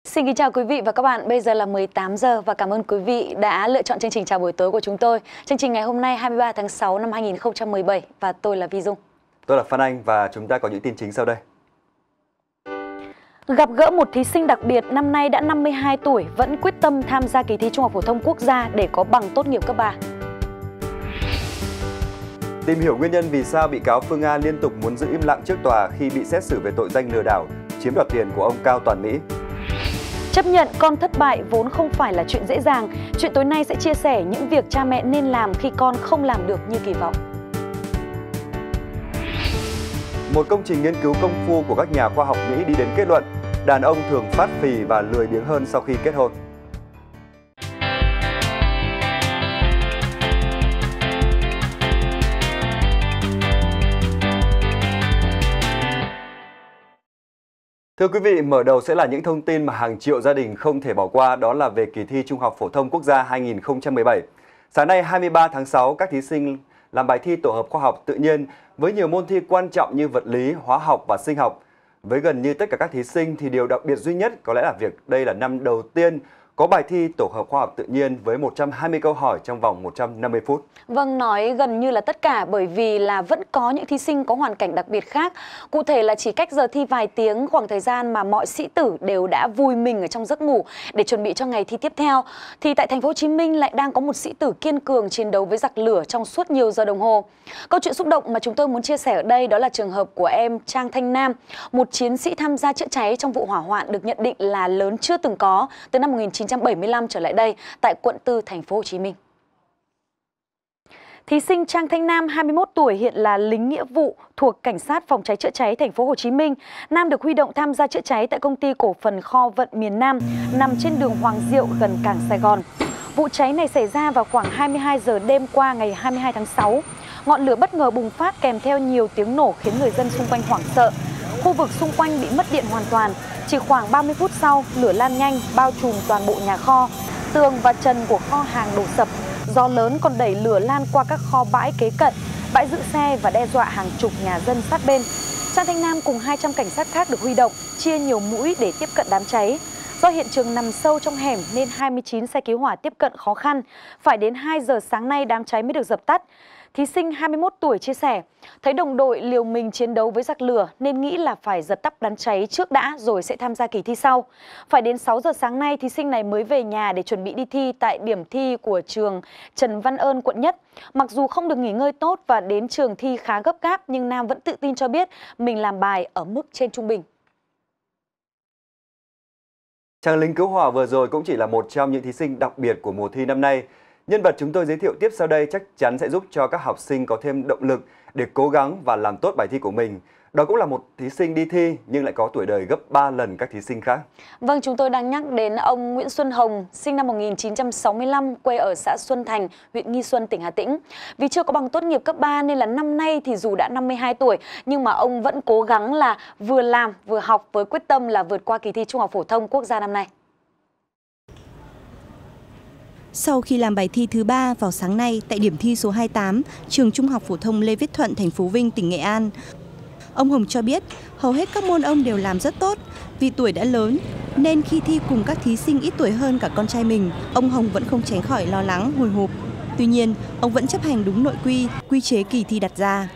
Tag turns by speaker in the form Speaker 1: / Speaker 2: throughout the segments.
Speaker 1: Xin kính chào quý vị và các bạn. Bây giờ là 18 giờ và cảm ơn quý vị đã lựa chọn chương trình chào buổi tối của chúng tôi. Chương trình ngày hôm nay 23 tháng 6 năm 2017 và tôi là Vi Dung.
Speaker 2: Tôi là Phan Anh và chúng ta có những tin chính sau đây.
Speaker 1: Gặp gỡ một thí sinh đặc biệt năm nay đã 52 tuổi vẫn quyết tâm tham gia kỳ thi Trung học phổ thông quốc gia để có bằng tốt nghiệp cấp 3.
Speaker 2: Tìm hiểu nguyên nhân vì sao bị cáo Phương Nga liên tục muốn giữ im lặng trước tòa khi bị xét xử về tội danh lừa đảo, chiếm đoạt tiền của ông Cao Toàn Mỹ.
Speaker 1: Chấp nhận con thất bại vốn không phải là chuyện dễ dàng. Chuyện tối nay sẽ chia sẻ những việc cha mẹ nên làm khi con không làm được như kỳ vọng.
Speaker 2: Một công trình nghiên cứu công phu của các nhà khoa học Mỹ đi đến kết luận đàn ông thường phát phì và lười biếng hơn sau khi kết hôn. Thưa quý vị, mở đầu sẽ là những thông tin mà hàng triệu gia đình không thể bỏ qua, đó là về kỳ thi Trung học phổ thông quốc gia 2017. Sáng nay 23 tháng 6, các thí sinh làm bài thi tổ hợp khoa học tự nhiên với nhiều môn thi quan trọng như vật lý, hóa học và sinh học. Với gần như tất cả các thí sinh thì điều đặc biệt duy nhất có lẽ là việc đây là năm đầu tiên có bài thi tổ hợp khoa học tự nhiên với 120 câu hỏi trong vòng 150 phút.
Speaker 1: Vâng, nói gần như là tất cả bởi vì là vẫn có những thí sinh có hoàn cảnh đặc biệt khác. Cụ thể là chỉ cách giờ thi vài tiếng, khoảng thời gian mà mọi sĩ tử đều đã vùi mình ở trong giấc ngủ để chuẩn bị cho ngày thi tiếp theo. Thì tại thành phố Hồ Chí Minh lại đang có một sĩ tử kiên cường chiến đấu với giặc lửa trong suốt nhiều giờ đồng hồ. Câu chuyện xúc động mà chúng tôi muốn chia sẻ ở đây đó là trường hợp của em Trang Thanh Nam, một chiến sĩ tham gia chữa cháy trong vụ hỏa hoạn được nhận định là lớn chưa từng có từ năm 1975 trở lại đây tại quận 4 thành phố Hồ Chí Minh. Thí sinh Trang Thanh Nam, 21 tuổi, hiện là lính nghĩa vụ thuộc Cảnh sát phòng cháy chữa cháy thành phố Hồ Chí Minh. Nam được huy động tham gia chữa cháy tại công ty cổ phần Kho vận miền Nam nằm trên đường Hoàng Diệu gần cảng Sài Gòn. Vụ cháy này xảy ra vào khoảng 22 giờ đêm qua ngày 22 tháng 6. Ngọn lửa bất ngờ bùng phát kèm theo nhiều tiếng nổ khiến người dân xung quanh hoảng sợ. Khu vực xung quanh bị mất điện hoàn toàn. Chỉ khoảng 30 phút sau, lửa lan nhanh bao trùm toàn bộ nhà kho. Tường và trần của kho hàng đổ sập. Gió lớn còn đẩy lửa lan qua các kho bãi kế cận, bãi giữ xe và đe dọa hàng chục nhà dân sát bên. Trang Thanh Nam cùng 200 cảnh sát khác được huy động, chia nhiều mũi để tiếp cận đám cháy. Do hiện trường nằm sâu trong hẻm nên 29 xe cứu hỏa tiếp cận khó khăn. Phải đến 2 giờ sáng nay đám cháy mới được dập tắt. Thí sinh 21 tuổi chia sẻ, thấy đồng đội liều mình chiến đấu với giặc lửa nên nghĩ là phải dập tắt đám cháy trước đã rồi sẽ tham gia kỳ thi sau. Phải đến 6 giờ sáng nay, thí sinh này mới về nhà để chuẩn bị đi thi tại điểm thi của trường Trần Văn Ơn, quận Nhất. Mặc dù không được nghỉ ngơi tốt và đến trường thi khá gấp gáp, nhưng Nam vẫn tự tin cho biết mình làm bài ở mức trên trung bình.
Speaker 2: Chàng lính cứu hỏa vừa rồi cũng chỉ là một trong những thí sinh đặc biệt của mùa thi năm nay. Nhân vật chúng tôi giới thiệu tiếp sau đây chắc chắn sẽ giúp cho các học sinh có thêm động lực để cố gắng và làm tốt bài thi của mình. Đó cũng là một thí sinh đi thi nhưng lại có tuổi đời gấp 3 lần các thí sinh khác.
Speaker 1: Vâng, chúng tôi đang nhắc đến ông Nguyễn Xuân Hồng, sinh năm 1965, quê ở xã Xuân Thành, huyện Nghi Xuân, tỉnh Hà Tĩnh. Vì chưa có bằng tốt nghiệp cấp 3 nên là năm nay thì dù đã 52 tuổi nhưng mà ông vẫn cố gắng là vừa làm vừa học với quyết tâm là vượt qua kỳ thi Trung học phổ thông quốc gia năm nay.
Speaker 3: Sau khi làm bài thi thứ 3 vào sáng nay tại điểm thi số 28, trường Trung học phổ thông Lê Viết Thuận, thành phố Vinh, tỉnh Nghệ An, ông Hồng cho biết hầu hết các môn ông đều làm rất tốt. Vì tuổi đã lớn nên khi thi cùng các thí sinh ít tuổi hơn cả con trai mình, ông Hồng vẫn không tránh khỏi lo lắng, hồi hộp. Tuy nhiên, ông vẫn chấp hành đúng nội quy chế kỳ thi đặt ra.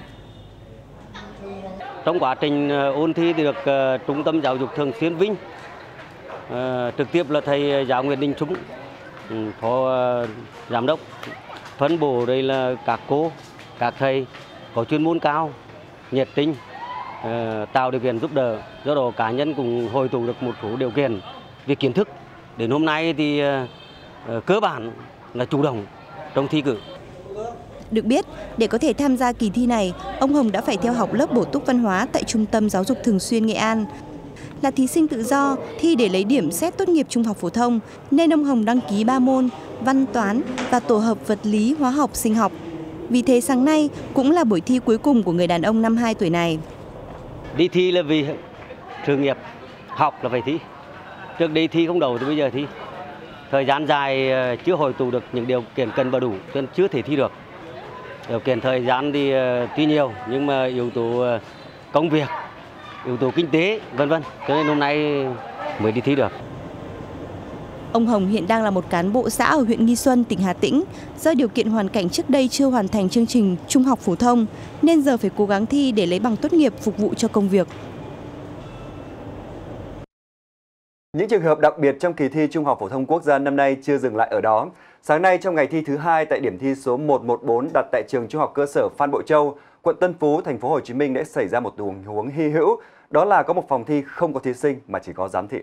Speaker 4: Trong quá trình ôn thi thì được Trung tâm Giáo dục Thường xuyên Vinh trực tiếp là thầy giáo Nguyễn Đình Trung, phó giám đốc, phân bổ đây là các cô, các thầy có chuyên môn cao, nhiệt tình, tạo điều kiện giúp đỡ. Do đó cá nhân cũng hội tụ được một số điều kiện về kiến thức. Đến hôm nay thì cơ bản là chủ động trong thi cử.
Speaker 3: Được biết, để có thể tham gia kỳ thi này, ông Hồng đã phải theo học lớp bổ túc văn hóa tại Trung tâm Giáo dục Thường xuyên Nghệ An. Là thí sinh tự do, thi để lấy điểm xét tốt nghiệp trung học phổ thông, nên ông Hồng đăng ký 3 môn, văn, toán và tổ hợp vật lý, hóa học, sinh học. Vì thế sáng nay cũng là buổi thi cuối cùng của người đàn ông 52 tuổi này.
Speaker 4: Đi thi là vì sự nghiệp, học là phải thi. Trước đây thi không đầu thì bây giờ thi. Thời gian dài chưa hội tụ được những điều kiện cần và đủ nên chưa thể thi được. Điều kiện thời gian thì tuy nhiều nhưng mà yếu tố công việc, yếu tố kinh tế vân vân, cho nên hôm nay mới đi thi được.
Speaker 3: Ông Hồng hiện đang là một cán bộ xã ở huyện Nghi Xuân, tỉnh Hà Tĩnh. Do điều kiện hoàn cảnh trước đây chưa hoàn thành chương trình trung học phổ thông, nên giờ phải cố gắng thi để lấy bằng tốt nghiệp phục vụ cho công việc.
Speaker 2: Những trường hợp đặc biệt trong kỳ thi Trung học phổ thông quốc gia năm nay chưa dừng lại ở đó. Sáng nay trong ngày thi thứ 2 tại điểm thi số 114 đặt tại trường Trung học cơ sở Phan Bội Châu, quận Tân Phú, thành phố Hồ Chí Minh đã xảy ra một tình huống hy hữu, đó là có một phòng thi không có thí sinh mà chỉ có giám thị.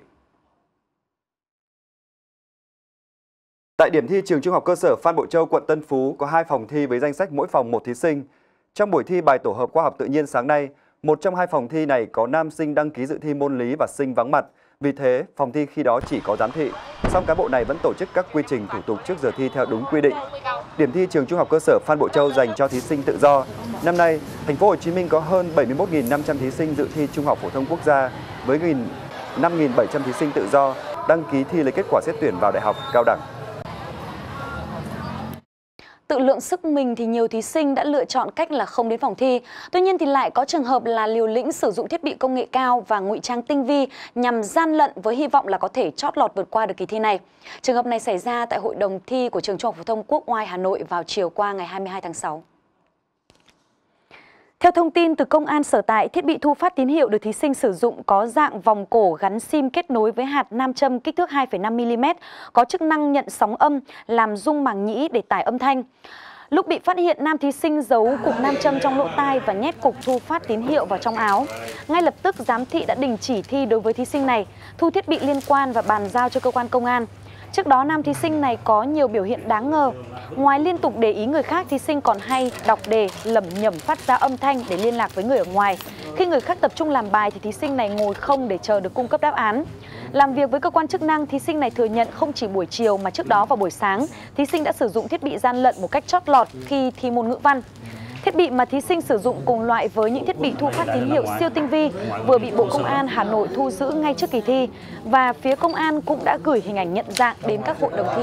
Speaker 2: Tại điểm thi trường Trung học cơ sở Phan Bội Châu, quận Tân Phú có 2 phòng thi với danh sách mỗi phòng 1 thí sinh. Trong buổi thi bài tổ hợp khoa học tự nhiên sáng nay, một trong 2 phòng thi này có nam sinh đăng ký dự thi môn lý và sinh vắng mặt. Vì thế, phòng thi khi đó chỉ có giám thị. Song cán bộ này vẫn tổ chức các quy trình thủ tục trước giờ thi theo đúng quy định. Điểm thi trường Trung học cơ sở Phan Bội Châu dành cho thí sinh tự do. Năm nay, thành phố Hồ Chí Minh có hơn 71.500 thí sinh dự thi Trung học phổ thông quốc gia với 5.700 thí sinh tự do đăng ký thi lấy kết quả xét tuyển vào đại học, cao đẳng.
Speaker 1: Tự lượng sức mình thì nhiều thí sinh đã lựa chọn cách là không đến phòng thi. Tuy nhiên thì lại có trường hợp là liều lĩnh sử dụng thiết bị công nghệ cao và ngụy trang tinh vi nhằm gian lận với hy vọng là có thể chót lọt vượt qua được kỳ thi này. Trường hợp này xảy ra tại hội đồng thi của trường Trung học phổ thông Quốc Oai Hà Nội vào chiều qua ngày 22 tháng 6. Theo thông tin từ công an sở tại, thiết bị thu phát tín hiệu được thí sinh sử dụng có dạng vòng cổ gắn sim kết nối với hạt nam châm kích thước 2,5mm, có chức năng nhận sóng âm, làm rung màng nhĩ để tải âm thanh. Lúc bị phát hiện, nam thí sinh giấu cục nam châm trong lỗ tai và nhét cục thu phát tín hiệu vào trong áo. Ngay lập tức, giám thị đã đình chỉ thi đối với thí sinh này, thu thiết bị liên quan và bàn giao cho cơ quan công an. Trước đó, nam thí sinh này có nhiều biểu hiện đáng ngờ. Ngoài liên tục để ý người khác, thí sinh còn hay đọc đề, lẩm nhẩm phát ra âm thanh để liên lạc với người ở ngoài. Khi người khác tập trung làm bài thì thí sinh này ngồi không để chờ được cung cấp đáp án. Làm việc với cơ quan chức năng, thí sinh này thừa nhận không chỉ buổi chiều mà trước đó vào buổi sáng, thí sinh đã sử dụng thiết bị gian lận một cách chót lọt khi thi môn ngữ văn. Thiết bị mà thí sinh sử dụng cùng loại với những thiết bị thu phát tín hiệu siêu tinh vi vừa bị Bộ Công an Hà Nội thu giữ ngay trước kỳ thi, và phía công an cũng đã gửi hình ảnh nhận dạng đến các hội đồng thi.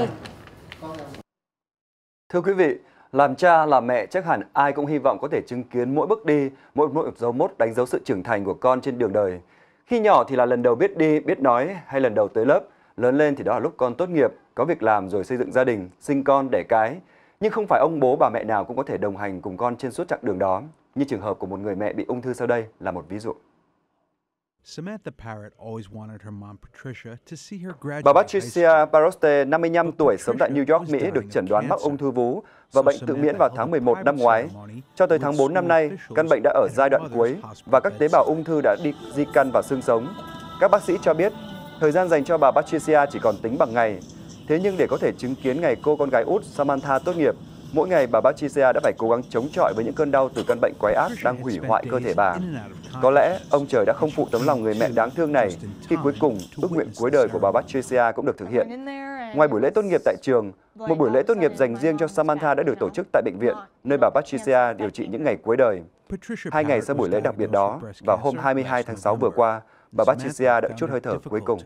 Speaker 2: Thưa quý vị, làm cha, làm mẹ chắc hẳn ai cũng hy vọng có thể chứng kiến mỗi bước đi, mỗi dấu mốc đánh dấu sự trưởng thành của con trên đường đời. Khi nhỏ thì là lần đầu biết đi, biết nói hay lần đầu tới lớp, lớn lên thì đó là lúc con tốt nghiệp, có việc làm rồi xây dựng gia đình, sinh con, đẻ cái. Nhưng không phải ông bố bà mẹ nào cũng có thể đồng hành cùng con trên suốt chặng đường đó. Như trường hợp của một người mẹ bị ung thư sau đây là một ví dụ. Bà Patricia Paroste, 55 tuổi, sống tại New York, Mỹ, được chẩn đoán mắc ung thư vú và bệnh tự miễn vào tháng 11 năm ngoái. Cho tới tháng 4 năm nay, căn bệnh đã ở giai đoạn cuối và các tế bào ung thư đã di căn vào xương sống. Các bác sĩ cho biết, thời gian dành cho bà Patricia chỉ còn tính bằng ngày. Thế nhưng để có thể chứng kiến ngày cô con gái út Samantha tốt nghiệp, mỗi ngày bà Patricia đã phải cố gắng chống chọi với những cơn đau từ căn bệnh quái ác đang hủy hoại cơ thể bà. Có lẽ ông trời đã không phụ tấm lòng người mẹ đáng thương này khi cuối cùng ước nguyện cuối đời của bà Patricia cũng được thực hiện. Ngoài buổi lễ tốt nghiệp tại trường, một buổi lễ tốt nghiệp dành riêng cho Samantha đã được tổ chức tại bệnh viện, nơi bà Patricia điều trị những ngày cuối đời. 2 ngày sau buổi lễ đặc biệt đó, vào hôm 22 tháng 6 vừa qua, bà Patricia đã trút hơi thở cuối cùng.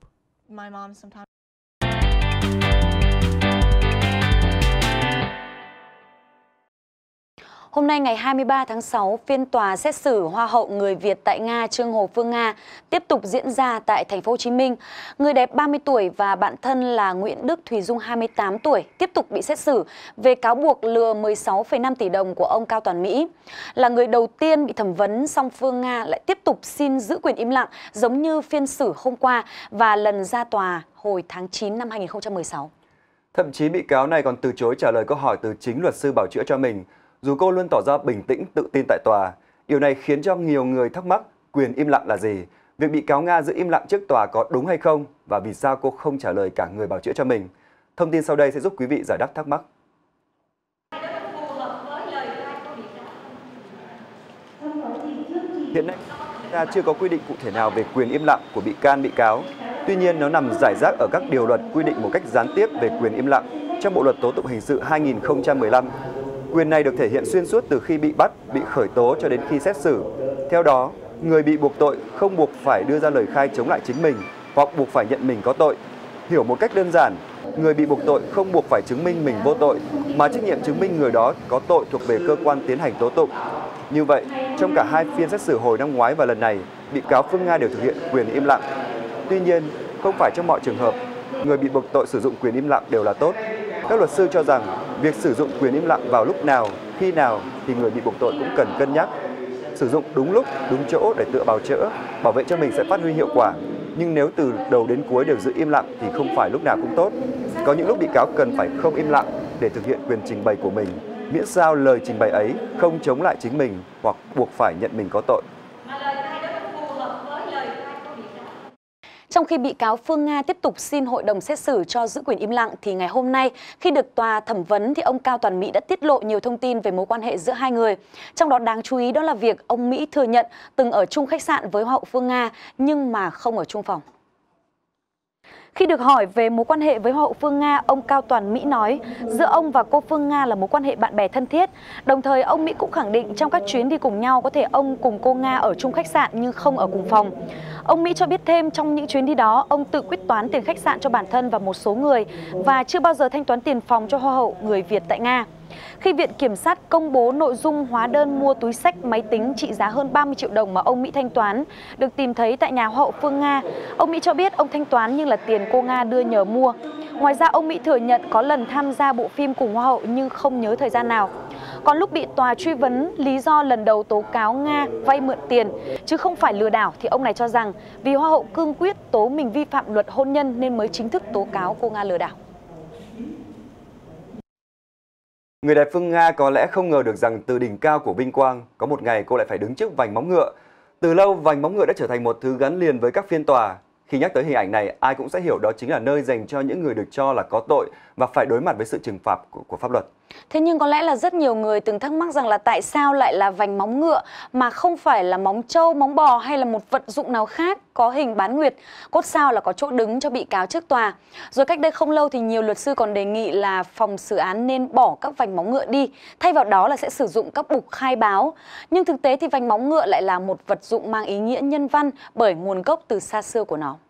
Speaker 1: Hôm nay ngày 23 tháng 6, phiên tòa xét xử Hoa hậu người Việt tại Nga Trương Hồ Phương Nga tiếp tục diễn ra tại thành phố Hồ Chí Minh. Người đẹp 30 tuổi và bạn thân là Nguyễn Đức Thùy Dung 28 tuổi tiếp tục bị xét xử về cáo buộc lừa 16,5 tỷ đồng của ông Cao Toàn Mỹ. Là người đầu tiên bị thẩm vấn, song Phương Nga lại tiếp tục xin giữ quyền im lặng giống như phiên xử hôm qua và lần ra tòa hồi tháng 9 năm 2016.
Speaker 2: Thậm chí bị cáo này còn từ chối trả lời câu hỏi từ chính luật sư bảo chữa cho mình. Dù cô luôn tỏ ra bình tĩnh, tự tin tại tòa, điều này khiến cho nhiều người thắc mắc quyền im lặng là gì, việc bị cáo Nga giữ im lặng trước tòa có đúng hay không và vì sao cô không trả lời cả người bảo chữa cho mình. Thông tin sau đây sẽ giúp quý vị giải đáp thắc mắc. Hiện nay, ta chưa có quy định cụ thể nào về quyền im lặng của bị can, bị cáo. Tuy nhiên, nó nằm rải rác ở các điều luật quy định một cách gián tiếp về quyền im lặng trong Bộ luật Tố tụng hình sự 2015. Quyền này được thể hiện xuyên suốt từ khi bị bắt, bị khởi tố cho đến khi xét xử. Theo đó, người bị buộc tội không buộc phải đưa ra lời khai chống lại chính mình hoặc buộc phải nhận mình có tội. Hiểu một cách đơn giản, người bị buộc tội không buộc phải chứng minh mình vô tội, mà trách nhiệm chứng minh người đó có tội thuộc về cơ quan tiến hành tố tụng. Như vậy, trong cả 2 phiên xét xử hồi năm ngoái và lần này, bị cáo Phương Nga đều thực hiện quyền im lặng. Tuy nhiên, không phải trong mọi trường hợp, người bị buộc tội sử dụng quyền im lặng đều là tốt. Các luật sư cho rằng việc sử dụng quyền im lặng vào lúc nào, khi nào thì người bị buộc tội cũng cần cân nhắc. Sử dụng đúng lúc, đúng chỗ để tự bào chữa, bảo vệ cho mình sẽ phát huy hiệu quả. Nhưng nếu từ đầu đến cuối đều giữ im lặng thì không phải lúc nào cũng tốt. Có những lúc bị cáo cần phải không im lặng để thực hiện quyền trình bày của mình, miễn sao lời trình bày ấy không chống lại chính mình hoặc buộc phải nhận mình có tội.
Speaker 1: Trong khi bị cáo Phương Nga tiếp tục xin hội đồng xét xử cho giữ quyền im lặng, thì ngày hôm nay khi được tòa thẩm vấn thì ông Cao Toàn Mỹ đã tiết lộ nhiều thông tin về mối quan hệ giữa hai người. Trong đó đáng chú ý đó là việc ông Mỹ thừa nhận từng ở chung khách sạn với Hoa hậu Phương Nga nhưng mà không ở chung phòng. Khi được hỏi về mối quan hệ với Hoa hậu Phương Nga, ông Cao Toàn Mỹ nói giữa ông và cô Phương Nga là mối quan hệ bạn bè thân thiết. Đồng thời ông Mỹ cũng khẳng định trong các chuyến đi cùng nhau có thể ông cùng cô Nga ở chung khách sạn nhưng không ở cùng phòng. Ông Mỹ cho biết thêm trong những chuyến đi đó, ông tự quyết toán tiền khách sạn cho bản thân và một số người và chưa bao giờ thanh toán tiền phòng cho Hoa hậu người Việt tại Nga. Khi Viện Kiểm sát công bố nội dung hóa đơn mua túi xách máy tính trị giá hơn 30 triệu đồng mà ông Mỹ thanh toán được tìm thấy tại nhà Hoa hậu Phương Nga, ông Mỹ cho biết ông thanh toán nhưng là tiền cô Nga đưa nhờ mua. Ngoài ra, ông Mỹ thừa nhận có lần tham gia bộ phim cùng Hoa hậu nhưng không nhớ thời gian nào. Còn lúc bị tòa truy vấn lý do lần đầu tố cáo Nga vay mượn tiền chứ không phải lừa đảo thì ông này cho rằng vì Hoa hậu cương quyết tố mình vi phạm luật hôn nhân nên mới chính thức tố cáo cô Nga lừa đảo.
Speaker 2: Người đẹp Phương Nga có lẽ không ngờ được rằng từ đỉnh cao của vinh quang, có một ngày cô lại phải đứng trước vành móng ngựa. Từ lâu, vành móng ngựa đã trở thành một thứ gắn liền với các phiên tòa. Khi nhắc tới hình ảnh này, ai cũng sẽ hiểu đó chính là nơi dành cho những người được cho là có tội và phải đối mặt với sự trừng phạt của pháp luật.
Speaker 1: Thế nhưng có lẽ là rất nhiều người từng thắc mắc rằng là tại sao lại là vành móng ngựa mà không phải là móng trâu, móng bò hay là một vật dụng nào khác có hình bán nguyệt, cốt sao là có chỗ đứng cho bị cáo trước tòa. Rồi cách đây không lâu thì nhiều luật sư còn đề nghị là phòng xử án nên bỏ các vành móng ngựa đi, thay vào đó là sẽ sử dụng các bục khai báo. Nhưng thực tế thì vành móng ngựa lại là một vật dụng mang ý nghĩa nhân văn bởi nguồn gốc từ xa xưa của nó.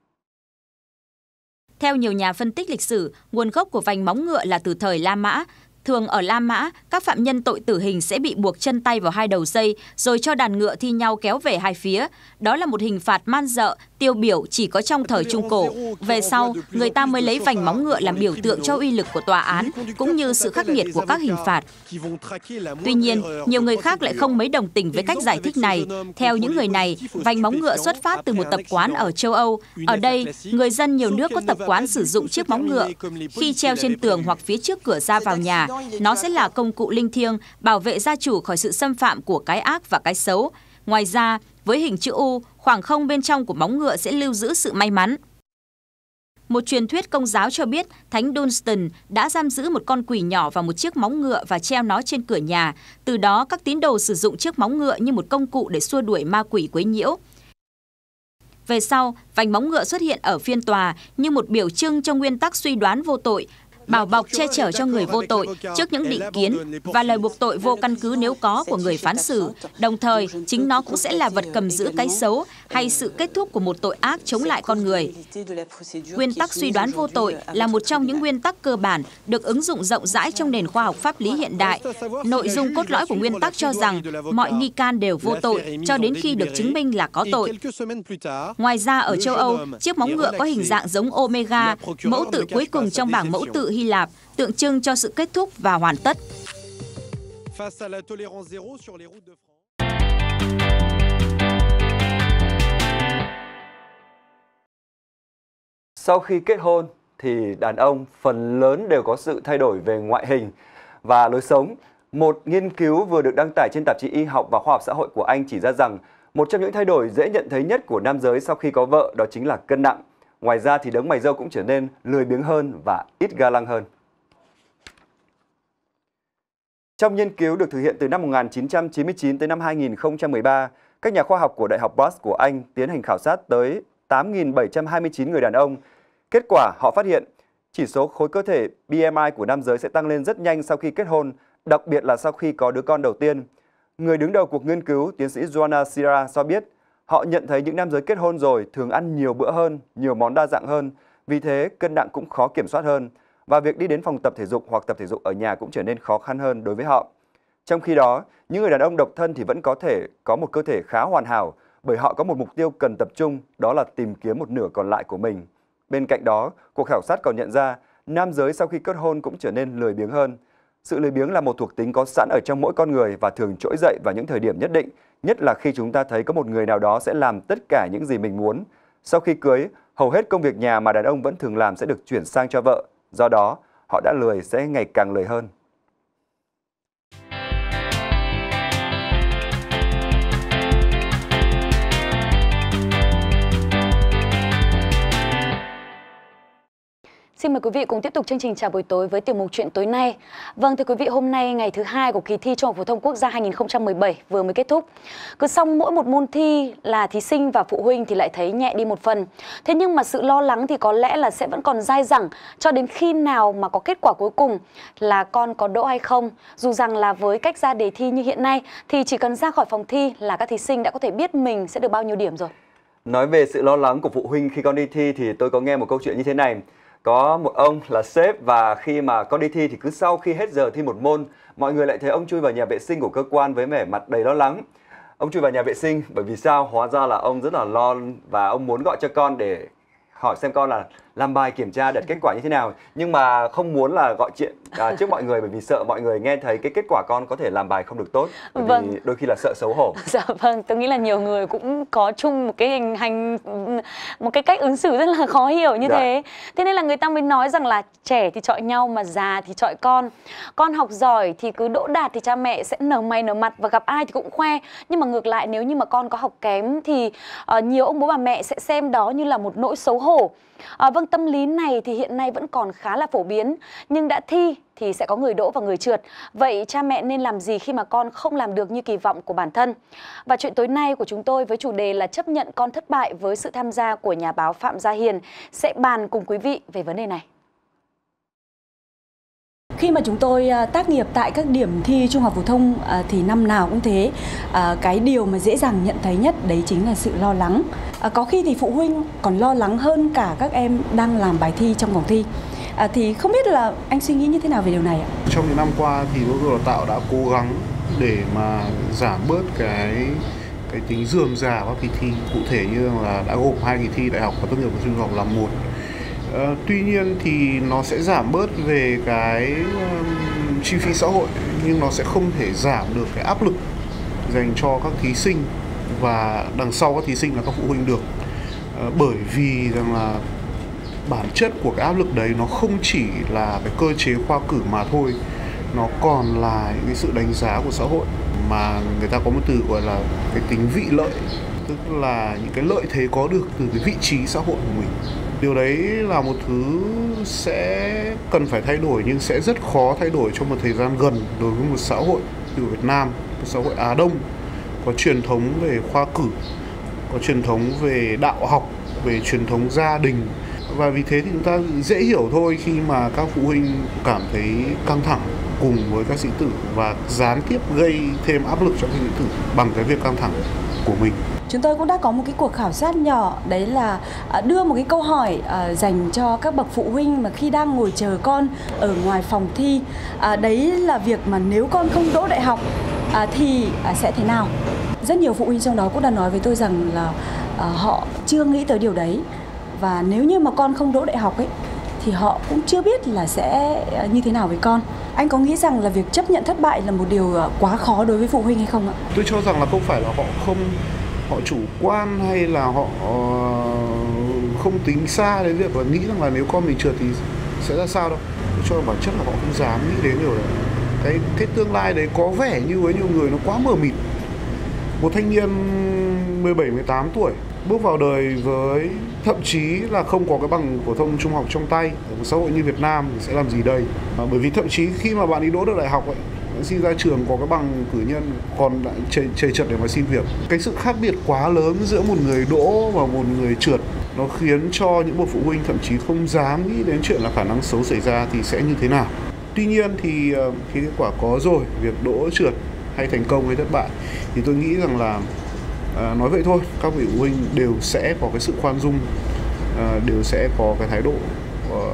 Speaker 5: Theo nhiều nhà phân tích lịch sử, nguồn gốc của vành móng ngựa là từ thời La Mã. Thường ở La Mã, các phạm nhân tội tử hình sẽ bị buộc chân tay vào hai đầu dây rồi cho đàn ngựa thi nhau kéo về hai phía. Đó là một hình phạt man dợ, tiêu biểu chỉ có trong thời Trung Cổ. Về sau, người ta mới lấy vành móng ngựa làm biểu tượng cho uy lực của tòa án, cũng như sự khắc nghiệt của các hình phạt. Tuy nhiên, nhiều người khác lại không mấy đồng tình với cách giải thích này. Theo những người này, vành móng ngựa xuất phát từ một tập quán ở châu Âu. Ở đây, người dân nhiều nước có tập quán sử dụng chiếc móng ngựa. Khi treo trên tường hoặc phía trước cửa ra vào nhà, nó sẽ là công cụ linh thiêng, bảo vệ gia chủ khỏi sự xâm phạm của cái ác và cái xấu. Ngoài ra, với hình chữ U, khoảng không bên trong của móng ngựa sẽ lưu giữ sự may mắn. Một truyền thuyết Công giáo cho biết Thánh Dunstan đã giam giữ một con quỷ nhỏ vào một chiếc móng ngựa và treo nó trên cửa nhà. Từ đó, các tín đồ sử dụng chiếc móng ngựa như một công cụ để xua đuổi ma quỷ quấy nhiễu. Về sau, vành móng ngựa xuất hiện ở phiên tòa như một biểu trưng cho nguyên tắc suy đoán vô tội, bảo bọc che chở cho người vô tội trước những định kiến và lời buộc tội vô căn cứ nếu có của người phán xử. Đồng thời, chính nó cũng sẽ là vật cầm giữ cái xấu hay sự kết thúc của một tội ác chống lại con người. Nguyên tắc suy đoán vô tội là một trong những nguyên tắc cơ bản được ứng dụng rộng rãi trong nền khoa học pháp lý hiện đại. Nội dung cốt lõi của nguyên tắc cho rằng mọi nghi can đều vô tội cho đến khi được chứng minh là có tội. Ngoài ra, ở châu Âu, chiếc móng ngựa có hình dạng giống Omega, mẫu tự cuối cùng trong bảng mẫu tự Hy Lạp, tượng trưng cho sự kết thúc và hoàn tất.
Speaker 2: Sau khi kết hôn thì đàn ông phần lớn đều có sự thay đổi về ngoại hình và lối sống. Một nghiên cứu vừa được đăng tải trên tạp chí Y học và Khoa học xã hội của Anh chỉ ra rằng một trong những thay đổi dễ nhận thấy nhất của nam giới sau khi có vợ đó chính là cân nặng. Ngoài ra thì đấng mày râu cũng trở nên lười biếng hơn và ít ga lăng hơn. Trong nghiên cứu được thực hiện từ năm 1999 tới năm 2013, các nhà khoa học của Đại học Bath của Anh tiến hành khảo sát tới 8.729 người đàn ông. Kết quả họ phát hiện chỉ số khối cơ thể BMI của nam giới sẽ tăng lên rất nhanh sau khi kết hôn, đặc biệt là sau khi có đứa con đầu tiên. Người đứng đầu cuộc nghiên cứu, tiến sĩ Joanna Sira cho biết, họ nhận thấy những nam giới kết hôn rồi thường ăn nhiều bữa hơn, nhiều món đa dạng hơn, vì thế cân nặng cũng khó kiểm soát hơn. Và việc đi đến phòng tập thể dục hoặc tập thể dục ở nhà cũng trở nên khó khăn hơn đối với họ. Trong khi đó, những người đàn ông độc thân thì vẫn có thể có một cơ thể khá hoàn hảo bởi họ có một mục tiêu cần tập trung, đó là tìm kiếm một nửa còn lại của mình. Bên cạnh đó, cuộc khảo sát còn nhận ra nam giới sau khi kết hôn cũng trở nên lười biếng hơn. Sự lười biếng là một thuộc tính có sẵn ở trong mỗi con người và thường trỗi dậy vào những thời điểm nhất định, nhất là khi chúng ta thấy có một người nào đó sẽ làm tất cả những gì mình muốn. Sau khi cưới, hầu hết công việc nhà mà đàn ông vẫn thường làm sẽ được chuyển sang cho vợ. Do đó, họ đã lười sẽ ngày càng lười hơn.
Speaker 1: Xin mời quý vị cùng tiếp tục chương trình chào buổi tối với tiểu mục Chuyện tối nay. Vâng, thưa quý vị, hôm nay ngày thứ 2 của kỳ thi Trung học phổ thông quốc gia 2017 vừa mới kết thúc. Cứ xong mỗi một môn thi là thí sinh và phụ huynh thì lại thấy nhẹ đi một phần. Thế nhưng mà sự lo lắng thì có lẽ là sẽ vẫn còn dai dẳng cho đến khi nào mà có kết quả cuối cùng là con có đỗ hay không. Dù rằng là với cách ra đề thi như hiện nay thì chỉ cần ra khỏi phòng thi là các thí sinh đã có thể biết mình sẽ được bao nhiêu điểm rồi.
Speaker 2: Nói về sự lo lắng của phụ huynh khi con đi thi thì tôi có nghe một câu chuyện như thế này. Có một ông là sếp và khi mà con đi thi thì cứ sau khi hết giờ thi một môn, mọi người lại thấy ông chui vào nhà vệ sinh của cơ quan với vẻ mặt đầy lo lắng. Ông chui vào nhà vệ sinh bởi vì sao? Hóa ra là ông rất là lo và ông muốn gọi cho con để hỏi xem con là làm bài kiểm tra đạt kết quả như thế nào. Nhưng mà không muốn là gọi chuyện trước mọi người bởi vì sợ mọi người nghe thấy cái kết quả con có thể làm bài không được tốt. Bởi vì đôi khi là sợ xấu hổ.
Speaker 1: Dạ vâng, tôi nghĩ là nhiều người cũng có chung một cái một cái cách ứng xử rất là khó hiểu như thế. Thế nên là người ta mới nói rằng là trẻ thì chọi nhau mà già thì chọi con. Con học giỏi thì cứ đỗ đạt thì cha mẹ sẽ nở mày nở mặt và gặp ai thì cũng khoe. Nhưng mà ngược lại nếu như mà con có học kém thì nhiều ông bố bà mẹ sẽ xem đó như là một nỗi xấu hổ. Vâng, tâm lý này thì hiện nay vẫn còn khá là phổ biến, nhưng đã thi thì sẽ có người đỗ và người trượt. Vậy cha mẹ nên làm gì khi mà con không làm được như kỳ vọng của bản thân? Và chuyện tối nay của chúng tôi với chủ đề là chấp nhận con thất bại với sự tham gia của nhà báo Phạm Gia Hiền sẽ bàn cùng quý vị về vấn đề này.
Speaker 3: Khi mà chúng tôi tác nghiệp tại các điểm thi trung học phổ thông thì năm nào cũng thế, cái điều mà dễ dàng nhận thấy nhất đấy chính là sự lo lắng. Có khi thì phụ huynh còn lo lắng hơn cả các em đang làm bài thi trong phòng thi. Thì không biết là anh suy nghĩ như thế nào về điều này ạ?
Speaker 6: Trong những năm qua thì Bộ Giáo dục Đào tạo đã cố gắng để mà giảm bớt cái tính rườm rà các kỳ thi, cụ thể như là đã gộp 2 kỳ thi đại học và tốt nghiệp và trung học làm một. Tuy nhiên thì nó sẽ giảm bớt về cái chi phí xã hội nhưng nó sẽ không thể giảm được cái áp lực dành cho các thí sinh và đằng sau các thí sinh là các phụ huynh được. Bởi vì rằng là bản chất của cái áp lực đấy nó không chỉ là cái cơ chế khoa cử mà thôi, nó còn là những cái sự đánh giá của xã hội mà người ta có một từ gọi là cái tính vị lợi, tức là những cái lợi thế có được từ cái vị trí xã hội của mình. Điều đấy là một thứ sẽ cần phải thay đổi nhưng sẽ rất khó thay đổi trong một thời gian gần đối với một xã hội như Việt Nam, một xã hội Á Đông có truyền thống về khoa cử, có truyền thống về đạo học, về truyền thống gia đình. Và vì thế thì chúng ta dễ hiểu thôi khi mà các phụ huynh cảm thấy căng thẳng cùng với các sĩ tử và gián tiếp gây thêm áp lực cho các sĩ tử bằng cái việc căng thẳng của mình.
Speaker 3: Chúng tôi cũng đã có một cái cuộc khảo sát nhỏ, đấy là đưa một cái câu hỏi dành cho các bậc phụ huynh mà khi đang ngồi chờ con ở ngoài phòng thi. Đấy là việc mà nếu con không đỗ đại học thì sẽ thế nào? Rất nhiều phụ huynh trong đó cũng đã nói với tôi rằng là họ chưa nghĩ tới điều đấy. Và nếu như mà con không đỗ đại học ấy thì họ cũng chưa biết là sẽ như thế nào với con. Anh có nghĩ rằng là việc chấp nhận thất bại là một điều quá khó đối với phụ huynh hay không ạ?
Speaker 6: Tôi cho rằng là không phải là họ chủ quan hay là họ không tính xa đến việc là nghĩ rằng là nếu con mình trượt thì sẽ ra sao đâu. Tôi cho rằng bản chất là họ không dám nghĩ đến điều đấy. Cái tương lai đấy có vẻ như với nhiều người nó quá mờ mịt. Một thanh niên 17-18 tuổi bước vào đời với thậm chí là không có cái bằng phổ thông trung học trong tay ở một xã hội như Việt Nam thì sẽ làm gì đây? Bởi vì thậm chí khi mà bạn đi đỗ được đại học ấy, xin ra trường có cái bằng cử nhân còn lại chầy chật để mà xin việc. Cái sự khác biệt quá lớn giữa một người đỗ và một người trượt nó khiến cho những bậc phụ huynh thậm chí không dám nghĩ đến chuyện là khả năng xấu xảy ra thì sẽ như thế nào. Tuy nhiên thì khi kết quả có rồi, việc đỗ trượt hay thành công hay thất bại thì tôi nghĩ rằng là nói vậy thôi, các vị phụ huynh đều sẽ có cái sự khoan dung, đều sẽ có cái thái độ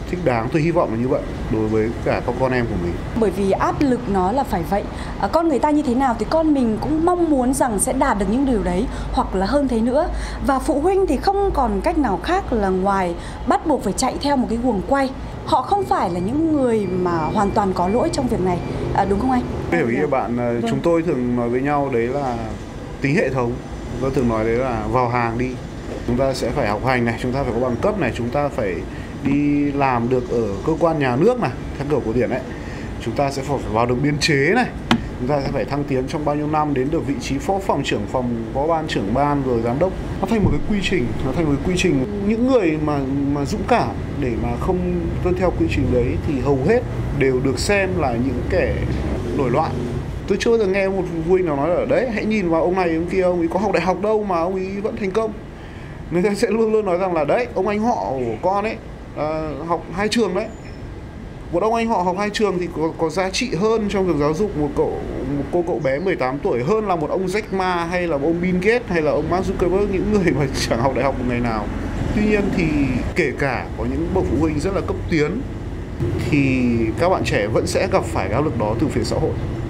Speaker 6: thích đáng. Tôi hy vọng là như vậy đối với cả các con em của mình.
Speaker 7: Bởi vì áp lực nó là phải vậy. Con người ta như thế nào thì con mình cũng mong muốn rằng sẽ đạt được những điều đấy hoặc là hơn thế nữa. Và phụ huynh thì không còn cách nào khác là ngoài bắt buộc phải chạy theo một cái guồng quay. Họ không phải là những người mà hoàn toàn có lỗi trong việc này, đúng không anh?
Speaker 6: Hiểu ý bạn, chúng tôi thường nói với nhau đấy là tính hệ thống. Tôi thường nói đấy là vào hàng đi. Chúng ta sẽ phải học hành này, chúng ta phải có bằng cấp này, chúng ta phải đi làm được ở cơ quan nhà nước này, theo kiểu cổ điển đấy. Chúng ta sẽ phải vào được biên chế này, chúng ta sẽ phải thăng tiến trong bao nhiêu năm đến được vị trí phó phòng, trưởng phòng, phó ban, trưởng ban rồi giám đốc. Nó thành một cái quy trình, Những người mà dũng cảm để mà không tuân theo quy trình đấy thì hầu hết đều được xem là những kẻ nổi loạn. Tôi chưa bao giờ nghe một phụ huynh nào nói là đấy, hãy nhìn vào ông này ông kia, ông ấy có học đại học đâu mà ông ấy vẫn thành công. Người ta sẽ luôn luôn nói rằng là đấy, ông anh họ của con ấy học 2 trường đấy. Một ông anh họ học 2 trường thì có giá trị hơn trong việc giáo dục một cô cậu bé 18 tuổi hơn là một ông Jack Ma hay là ông Bill Gates hay là ông Mark Zuckerberg, những người mà chẳng học đại học một ngày nào. Tuy nhiên thì kể cả có những bậc phụ huynh rất là cấp tiến thì các bạn trẻ vẫn sẽ gặp phải áp lực đó từ phía xã hội.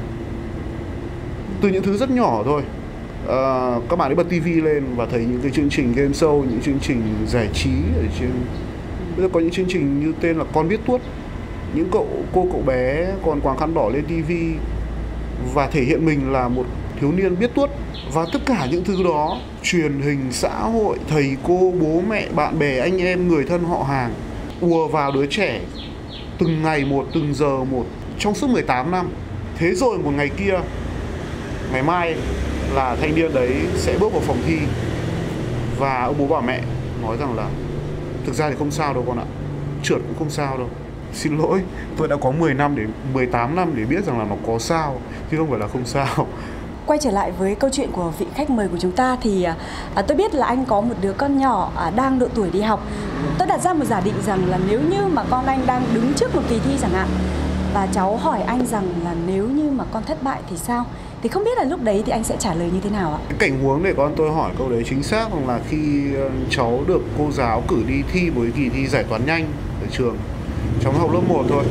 Speaker 6: Từ những thứ rất nhỏ thôi. Các bạn ấy bật TV lên và thấy những cái chương trình game show, những chương trình giải trí ở trên. Bây giờ có những chương trình như tên là Con Biết Tuốt. Những cậu bé còn quàng khăn đỏ lên TV và thể hiện mình là một thiếu niên biết tuốt. Và tất cả những thứ đó, truyền hình, xã hội, thầy cô, bố mẹ, bạn bè, anh em, người thân họ hàng ùa vào đứa trẻ từng ngày một, từng giờ một trong suốt 18 năm. Thế rồi một ngày kia, ngày mai là thanh niên đấy sẽ bước vào phòng thi và ông bố bà mẹ nói rằng là thực ra thì không sao đâu con ạ, trượt cũng không sao đâu. Xin lỗi, tôi đã có 18 năm để biết rằng là nó có sao, chứ không phải là không sao.
Speaker 7: Quay trở lại với câu chuyện của vị khách mời của chúng ta thì tôi biết là anh có một đứa con nhỏ đang độ tuổi đi học. Tôi đặt ra một giả định rằng là nếu như mà con anh đang đứng trước một kỳ thi chẳng hạn, và cháu hỏi anh rằng là nếu như mà con thất bại thì sao? Thì không biết là lúc đấy thì anh sẽ trả lời như thế nào ạ?
Speaker 6: Cái cảnh huống để con tôi hỏi câu đấy chính xác là khi cháu được cô giáo cử đi thi một cái kỳ thi giải toán nhanh ở trường. Cháu học lớp 1 thôi.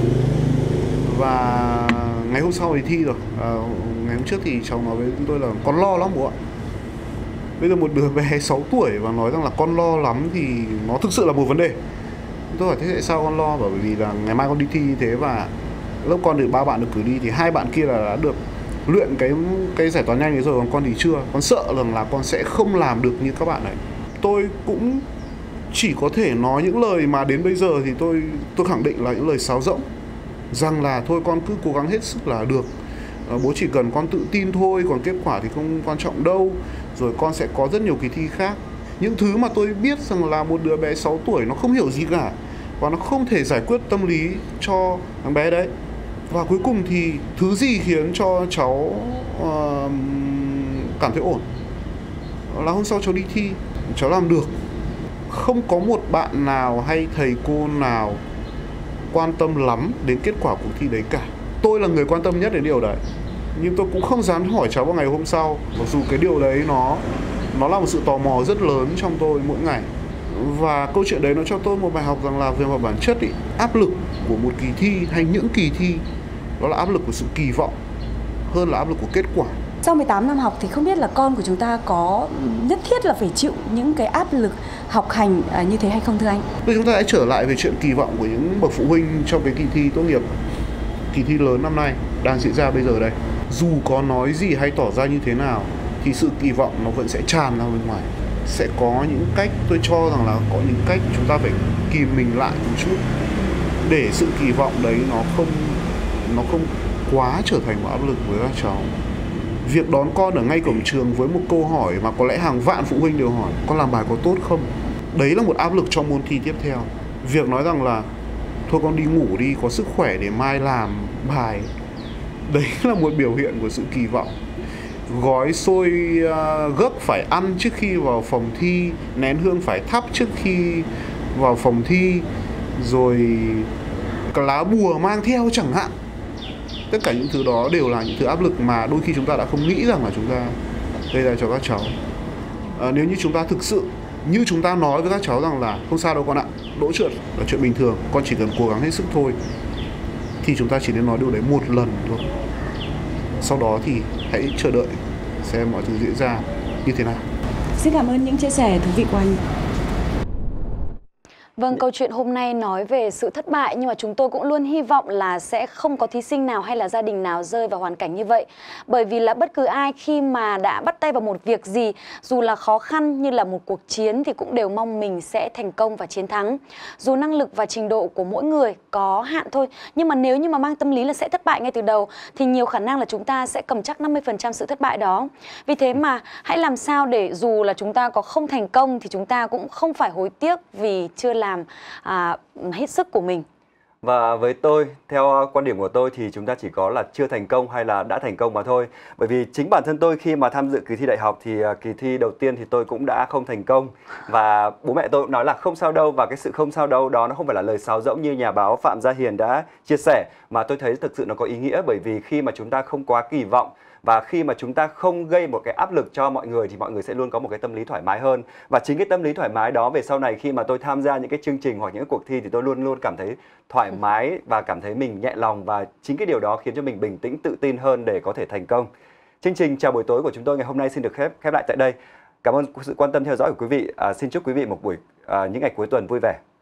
Speaker 6: Và ngày hôm sau thì thi rồi. Ngày hôm trước thì cháu nói với tôi là con lo lắm bố ạ. Bây giờ một đứa bé 6 tuổi và nói rằng là con lo lắm thì nó thực sự là một vấn đề. Tôi hỏi thế tại sao con lo? Bởi vì là ngày mai con đi thi như thế và lớp con được 3 bạn được cử đi thì 2 bạn kia là đã được luyện cái giải toán nhanh ấy rồi, còn con thì chưa. Con sợ rằng là con sẽ không làm được như các bạn này. Tôi cũng chỉ có thể nói những lời mà đến bây giờ thì tôi khẳng định là những lời sáo rỗng, rằng là thôi con cứ cố gắng hết sức là được, bố chỉ cần con tự tin thôi, còn kết quả thì không quan trọng đâu, rồi con sẽ có rất nhiều kỳ thi khác. Những thứ mà tôi biết rằng là một đứa bé 6 tuổi nó không hiểu gì cả và nó không thể giải quyết tâm lý cho thằng bé đấy. Và cuối cùng thì thứ gì khiến cho cháu cảm thấy ổn là hôm sau cháu đi thi, cháu làm được. Không có một bạn nào hay thầy cô nào quan tâm lắm đến kết quả cuộc thi đấy cả. Tôi là người quan tâm nhất đến điều đấy, nhưng tôi cũng không dám hỏi cháu vào ngày hôm sau, mặc dù cái điều đấy nó là một sự tò mò rất lớn trong tôi mỗi ngày. Và câu chuyện đấy nó cho tôi một bài học rằng là về mặt bản chất ý, áp lực của một kỳ thi hay những kỳ thi đó là áp lực của sự kỳ vọng hơn là áp lực của kết quả.
Speaker 7: Sau 18 năm học thì không biết là con của chúng ta có nhất thiết là phải chịu những cái áp lực học hành như thế hay không thưa anh?
Speaker 6: Bây giờ chúng ta hãy trở lại về chuyện kỳ vọng của những bậc phụ huynh trong cái kỳ thi tốt nghiệp, kỳ thi lớn năm nay đang diễn ra bây giờ đây. Dù có nói gì hay tỏ ra như thế nào thì sự kỳ vọng nó vẫn sẽ tràn ra bên ngoài. Sẽ có những cách, tôi cho rằng là có những cách chúng ta phải kìm mình lại một chút để sự kỳ vọng đấy nó không quá trở thành một áp lực với các cháu. Việc đón con ở ngay cổng trường với một câu hỏi mà có lẽ hàng vạn phụ huynh đều hỏi, con làm bài có tốt không? Đấy là một áp lực cho môn thi tiếp theo. Việc nói rằng là thôi con đi ngủ đi, có sức khỏe để mai làm bài, đấy là một biểu hiện của sự kỳ vọng. Gói xôi gấc phải ăn trước khi vào phòng thi, nén hương phải thắp trước khi vào phòng thi, rồi cả lá bùa mang theo chẳng hạn. Tất cả những thứ đó đều là những thứ áp lực mà đôi khi chúng ta đã không nghĩ rằng là chúng ta gây ra cho các cháu. Nếu như chúng ta thực sự như chúng ta nói với các cháu rằng là không sao đâu con ạ, đỗ trượt là chuyện bình thường, con chỉ cần cố gắng hết sức thôi, thì chúng ta chỉ nên nói điều đấy một lần thôi. Sau đó thì hãy chờ đợi xem mọi thứ diễn ra như thế nào.
Speaker 7: Xin cảm ơn những chia sẻ thú vị của anh.
Speaker 1: Vâng, câu chuyện hôm nay nói về sự thất bại, nhưng mà chúng tôi cũng luôn hy vọng là sẽ không có thí sinh nào hay là gia đình nào rơi vào hoàn cảnh như vậy. Bởi vì là bất cứ ai khi mà đã bắt tay vào một việc gì, dù là khó khăn như là một cuộc chiến, thì cũng đều mong mình sẽ thành công và chiến thắng. Dù năng lực và trình độ của mỗi người có hạn thôi, nhưng mà nếu như mà mang tâm lý là sẽ thất bại ngay từ đầu, thì nhiều khả năng là chúng ta sẽ cầm chắc 50% sự thất bại đó. Vì thế mà hãy làm sao để dù là chúng ta có không thành công thì chúng ta cũng không phải hối tiếc vì chưa làm hết sức của mình.
Speaker 2: Và với tôi, theo quan điểm của tôi thì chúng ta chỉ có là chưa thành công hay là đã thành công mà thôi. Bởi vì chính bản thân tôi khi mà tham dự kỳ thi đại học thì kỳ thi đầu tiên thì tôi cũng đã không thành công. Và bố mẹ tôi cũng nói là không sao đâu, và cái sự không sao đâu đó nó không phải là lời sáo rỗng như nhà báo Phạm Gia Hiền đã chia sẻ, mà tôi thấy thực sự nó có ý nghĩa. Bởi vì khi mà chúng ta không quá kỳ vọng và khi mà chúng ta không gây một cái áp lực cho mọi người thì mọi người sẽ luôn có một cái tâm lý thoải mái hơn. Và chính cái tâm lý thoải mái đó về sau này khi mà tôi tham gia những cái chương trình hoặc những cái cuộc thi thì tôi luôn luôn cảm thấy thoải mái và cảm thấy mình nhẹ lòng, và chính cái điều đó khiến cho mình bình tĩnh, tự tin hơn để có thể thành công. Chương trình chào buổi tối của chúng tôi ngày hôm nay xin được khép lại tại đây. Cảm ơn sự quan tâm theo dõi của quý vị. Xin chúc quý vị một những ngày cuối tuần vui vẻ.